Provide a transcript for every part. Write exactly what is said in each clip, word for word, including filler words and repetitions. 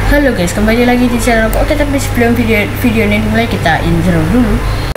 Halo guys, kembali lagi di channel aku. Oke, tapi sebelum video video ini dimulai, kita intro dulu.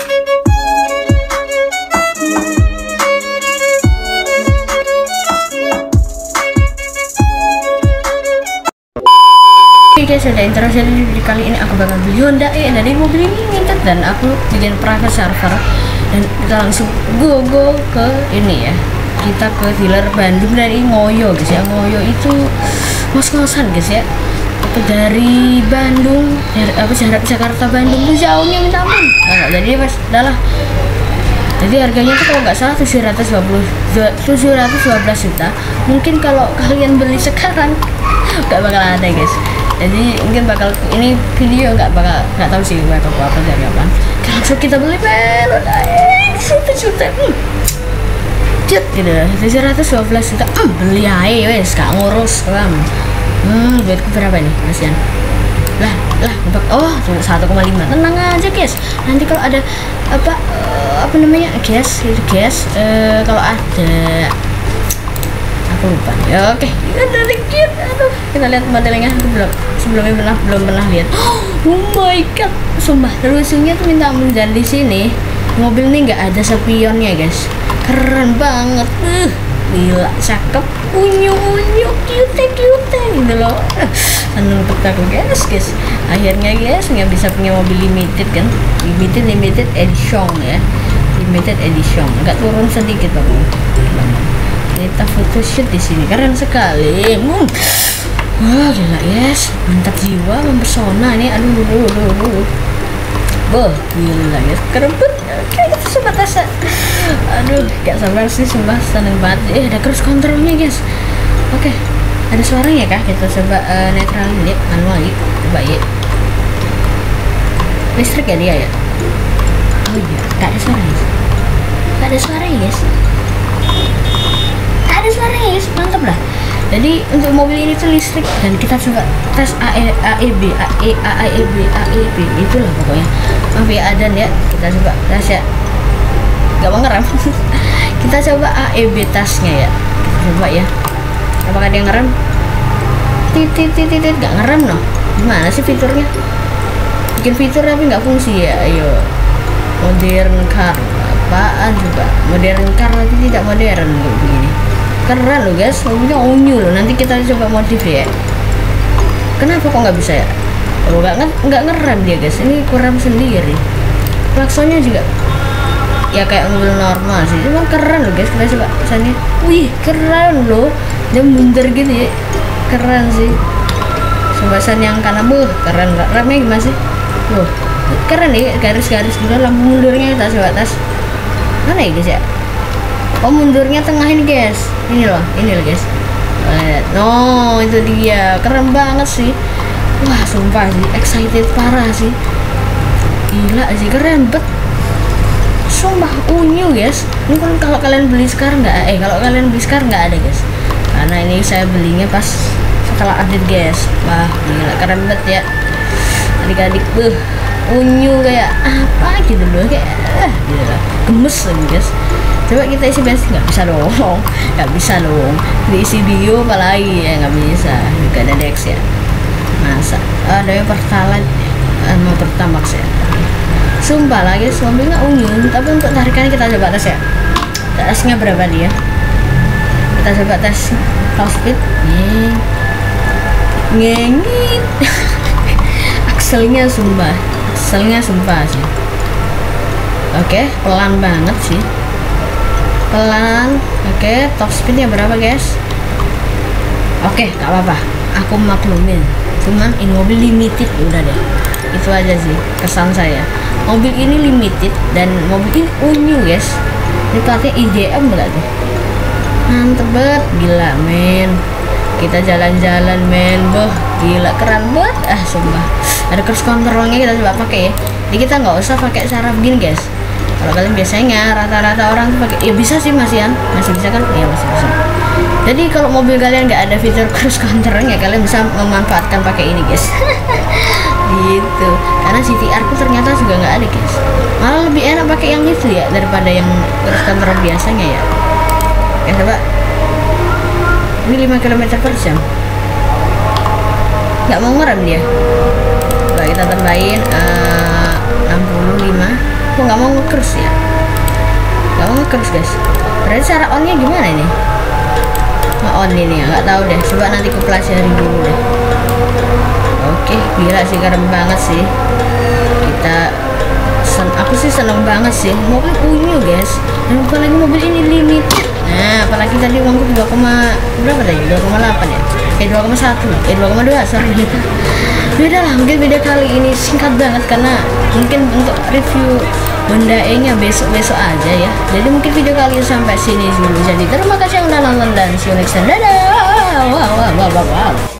Oke guys, sudah intro. Jadi di kali ini aku bakal beli Honda E dari mobil ini minta, dan aku bikin private server dan kita langsung go go ke ini ya. Kita ke dealer Bandung dari Ngoyo guys ya. Ngoyo itu ngos-ngosan guys ya. Dari Bandung, dari apa sih, Jakarta Bandung tuh jauhnya minta ampun. Nah, jadi pas adalah jadi harganya tuh kalau nggak salah tujuh ratus dua belas juta. Mungkin kalau kalian beli sekarang nggak bakal ada guys. Jadi mungkin bakal ini video nggak bakal nggak tahu sih bakal apa dari apa. Langsung kita beli pelot satu juta. Hmm. Cut gitu, tujuh ratus dua belas juta. Hmm, beli aja wes, gak ngurus kan. Hmm, duitku berapa nih, kasihan. Lah, lah, oh, satu koma lima. Tenang aja, guys. Nanti kalau ada apa uh, apa namanya? Gas, itu gas. Uh, kalau ada aku lupa. Ya, oke. Okay. Kita lihat, aduh. Kita lihat modelnya. Aku belum sebelumnya pernah belum pernah lihat. Oh my god. Sumpah, lucunya tuh minta ampun. Dan di sini mobil ini nggak ada spionnya, guys. Keren banget. Uh. Gila, cakep, unyu unyu, cute cute gitu loh. Seneng untuk aku guys, guys. Akhirnya guys nggak bisa punya mobil limited kan, limited limited edition ya, limited edition. Nggak turun sedikit aku. Kita photoshoot di sini, keren sekali. Hmm. Wah gila guys, mantap jiwa, mempesona nih. Aduh, aduh, aduh, aduh. Boh, gila guys, keren banget. Kayak itu sebatas. Aduh, gak sabar sih, sumpah seneng banget. Eh, ada cruise controlnya guys. Oke, okay. Ada suaranya kah? Kita coba uh, netralin ya, manual ya. Coba ya. Listrik ya dia ya. Oh iya, gak ada suara guys. Gak ada suara ya guys. Gak ada suara ya guys, mantap lah. Jadi untuk mobil ini tuh listrik, dan kita coba tes A E B, A E A E B, A E B itulah pokoknya. Maaf ya Adan ya, kita coba tes ya. Gak mau ngerem. Kita coba A E B tasnya ya. Kita coba ya. Apakah dia ngerem? Titit titit titit gak ngerem no. Gimana sih fiturnya? Bikin fitur tapi nggak fungsi ya. Ayo. Modern car. Apaan coba? Modern car tapi tidak modern kayak begini. Keren loh guys. Mobilnya unyu loh. Nanti kita coba modif ya. Kenapa kok nggak bisa ya? Oh nggak nggak ngerem dia guys. Ini kurang sendiri. Klaksonnya juga ya kayak mobil normal sih, cuma keren loh guys. Kita coba sana. Wih keren loh, dia mundur gitu ya, keren sih. Coba sana yang kanan, buh keren. Remnya gimana sih? Buh keren nih, garis-garis gitu. Lampu mundurnya kita coba tes mana ya guys ya. Oh mundurnya tengah ini guys, ini loh, ini loh guys. Lihat, no itu dia, keren banget sih. Wah sumpah sih, excited parah sih, gila sih, keren bet. Sumpah unyu guys. Ini kan kalau kalian beli sekarang nggak, eh kalau kalian beli sekarang nggak ada guys. Karena ini saya belinya pas setelah update guys. Wah gila keren banget ya. Adik-adik buh unyu kayak apa gitu loh, kayak ah gila gemes lagi guys. Coba kita isi bensin, nggak bisa dong, nggak bisa dong. Diisi bio apalagi ya, nggak bisa. Juga ada Dex ya. Masa ada yang pertalite sama pertamax ya. Sumpah lah guys, mobilnya unyu, tapi untuk tarikannya kita coba tes ya. Tesnya berapa dia? Kita coba tes top speed. Nih, ngengit. Akselnya sumpah, akselnya sumpah sih. Oke, pelan banget sih, pelan. Oke, top speednya berapa guys? Oke, gak apa-apa, aku maklumin. Cuman ini mobil limited, udah deh. Itu aja sih kesan saya. Mobil ini limited dan mobil ini unyu guys. Ini platnya I D M enggak tuh? Mantep banget, gila men. Kita jalan-jalan men, boh gila keren banget. Ah sumpah. Ada cruise controlnya, kita coba pakai ya. Jadi kita nggak usah pakai cara begini guys. Kalau kalian biasanya rata-rata orang tuh pakai, ya bisa sih masih kan, masih bisa kan? Iya masih bisa. Jadi kalau mobil kalian nggak ada fitur cruise controlnya, kalian bisa memanfaatkan pakai ini guys. Gitu, karena C T R ku ternyata juga nggak ada guys. Malah lebih enak pakai yang itu ya daripada yang cruise control biasanya ya. Oke coba, ini lima kilometer per jam. nggak mau ngerem dia. Coba kita tambahin uh, enam puluh lima. Kok nggak mau nge-cruise ya? Nggak mau nge-cruise guys. Berarti cara onnya gimana ini? Nggak on ini ya, nggak tahu deh. Coba nanti ku pelajari dulu deh. Oke, gila sih, keren banget sih. Kita sen aku sih seneng banget sih mobil unyu guys. Dan apalagi mobil ini limited. Nah, apalagi tadi uangku dua, berapa tadi? dua koma delapan ya? Eh dua koma satu, eh dua koma dua, sorry. Beda lah, mungkin beda kali ini singkat banget karena mungkin untuk review Honda E nya besok-besok aja ya. Jadi mungkin video kali ini sampai sini dulu. Jadi terima kasih yang udah nonton dan see you next time. Dadah. Wow, wow, wow, wow, wow.